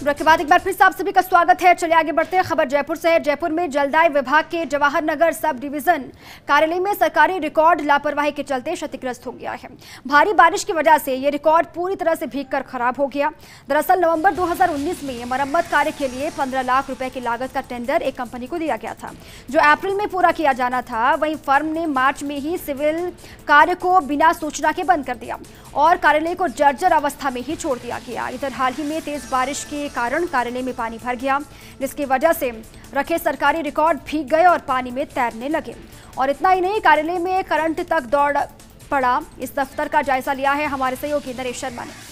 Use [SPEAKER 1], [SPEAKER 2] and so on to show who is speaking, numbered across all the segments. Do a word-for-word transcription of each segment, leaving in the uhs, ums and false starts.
[SPEAKER 1] Break के बाद एक बार फिर से आप सभी का स्वागत है। चलिए आगे बढ़ते हैं। खबर जयपुर से है। जयपुर में जलदाय विभाग के जवाहर नगर सब डिवीजन कार्यालय में सरकारी रिकॉर्ड लापरवाही के चलते क्षतिग्रस्त हो गया है। भारी बारिश की वजह से ये रिकॉर्ड पूरी तरह से भीगकर खराब हो गया। दरअसल नवंबर दो हज़ार उन्नीस में मरम्मत कार्य के लिए पंद्रह लाख रुपए की लागत का टेंडर एक कंपनी को दिया गया था, जो अप्रैल में पूरा किया जाना था। वहीं फर्म ने मार्च में ही सिविल कार्य को बिना सूचना के बंद कर दिया और कार्यालय को जर्जर अवस्था में ही छोड़ दिया गया। इधर हाल ही में तेज बारिश के कारण कार्यालय में पानी भर गया, जिसकी वजह से रखे सरकारी रिकॉर्ड भीग गए और पानी में तैरने लगे। और इतना ही नहीं, कार्यालय में करंट तक दौड़ पड़ा। इस दफ्तर का जायजा लिया है हमारे सहयोगी नरेश शर्मा ने।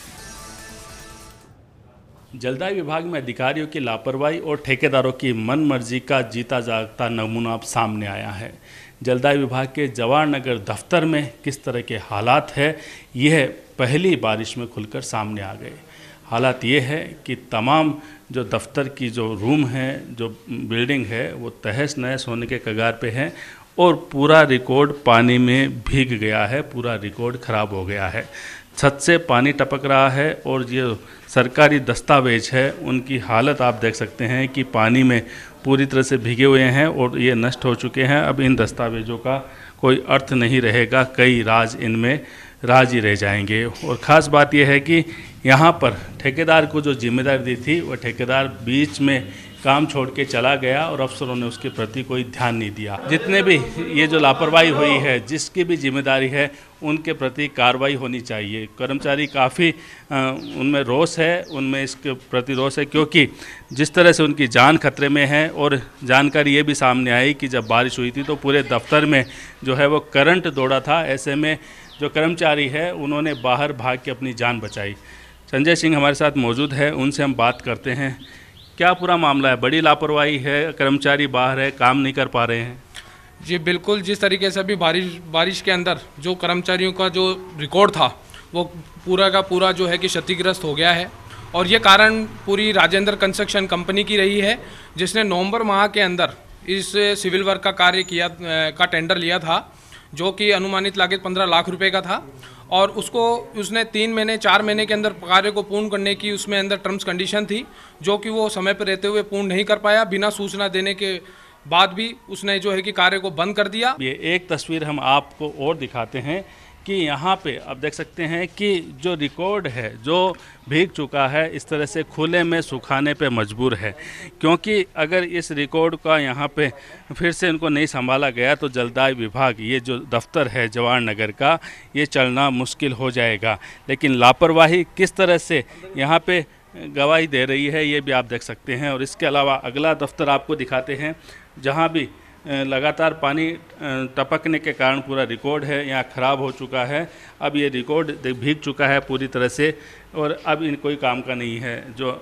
[SPEAKER 2] जलदाय विभाग में अधिकारियों की लापरवाही और ठेकेदारों की मनमर्जी का जीता जागता नमूना अब सामने आया है। जलदाय विभाग के जवाहर नगर दफ्तर में किस तरह के हालात है, यह पहली बारिश में खुलकर सामने आ गए। हालात ये है कि तमाम जो दफ्तर की जो रूम है, जो बिल्डिंग है, वो तहस नहस होने के कगार पे है और पूरा रिकॉर्ड पानी में भीग गया है, पूरा रिकॉर्ड खराब हो गया है। छत से पानी टपक रहा है और ये सरकारी दस्तावेज है, उनकी हालत आप देख सकते हैं कि पानी में पूरी तरह से भीगे हुए हैं और ये नष्ट हो चुके हैं। अब इन दस्तावेजों का कोई अर्थ नहीं रहेगा, कई राज इनमें राज ही रह जाएंगे। और ख़ास बात यह है कि यहाँ पर ठेकेदार को जो जिम्मेदारी दी थी, वह ठेकेदार बीच में काम छोड़ के चला गया और अफसरों ने उसके प्रति कोई ध्यान नहीं दिया। जितने भी ये जो लापरवाही हुई है, जिसकी भी जिम्मेदारी है, उनके प्रति कार्रवाई होनी चाहिए। कर्मचारी काफ़ी उनमें रोष है, उनमें इसके प्रति रोष है, क्योंकि जिस तरह से उनकी जान खतरे में है। और जानकारी ये भी सामने आई कि जब बारिश हुई थी तो पूरे दफ्तर में जो है वो करंट दौड़ा था। ऐसे में जो कर्मचारी है, उन्होंने बाहर भाग के अपनी जान बचाई। संजय सिंह हमारे साथ मौजूद है, उनसे हम बात करते हैं। क्या पूरा मामला है? बड़ी लापरवाही है, कर्मचारी बाहर है, काम नहीं कर पा रहे हैं?
[SPEAKER 3] जी बिल्कुल, जिस तरीके से अभी बारिश बारिश के अंदर जो कर्मचारियों का जो रिकॉर्ड था, वो पूरा का पूरा जो है कि क्षतिग्रस्त हो गया है। और ये कारण पूरी राजेंद्र कंस्ट्रक्शन कंपनी की रही है, जिसने नवंबर माह के अंदर इस सिविल वर्क का कार्य किया का टेंडर लिया था, जो कि अनुमानित लागत पंद्रह लाख रुपए का था। और उसको उसने तीन महीने चार महीने के अंदर कार्य को पूर्ण करने की उसमें अंदर टर्म्स कंडीशन थी, जो कि वो समय पर रहते हुए पूर्ण नहीं कर पाया। बिना सूचना देने के बाद भी उसने जो है कि कार्य को बंद कर दिया।
[SPEAKER 2] ये एक तस्वीर हम आपको और दिखाते हैं कि यहाँ पे आप देख सकते हैं कि जो रिकॉर्ड है, जो भीग चुका है, इस तरह से खुले में सुखाने पे मजबूर है। क्योंकि अगर इस रिकॉर्ड का यहाँ पे फिर से इनको नहीं संभाला गया तो जलदाय विभाग, ये जो दफ्तर है जवाहर नगर का, ये चलना मुश्किल हो जाएगा। लेकिन लापरवाही किस तरह से यहाँ पे गवाही दे रही है, ये भी आप देख सकते हैं। और इसके अलावा अगला दफ्तर आपको दिखाते हैं, जहाँ भी लगातार पानी टपकने के कारण पूरा रिकॉर्ड है यहाँ ख़राब हो चुका है। अब ये रिकॉर्ड भीग चुका है पूरी तरह से और अब इन कोई काम का नहीं है। जो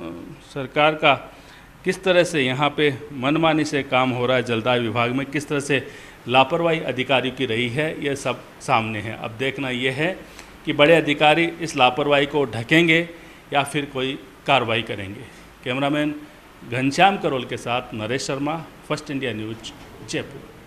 [SPEAKER 2] सरकार का किस तरह से यहाँ पे मनमानी से काम हो रहा है जलदाय विभाग में, किस तरह से लापरवाही अधिकारियों की रही है, ये सब सामने है। अब देखना ये है कि बड़े अधिकारी इस लापरवाही को ढकेंगे या फिर कोई कार्रवाई करेंगे। कैमरामैन घनश्याम करोल के साथ Naresh Sharma, first India news, Jaipur.